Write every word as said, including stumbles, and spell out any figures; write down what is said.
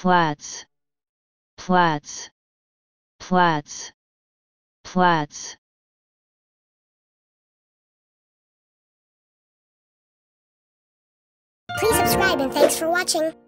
Platz, Platz, Platz, Platz. Please subscribe and thanks for watching.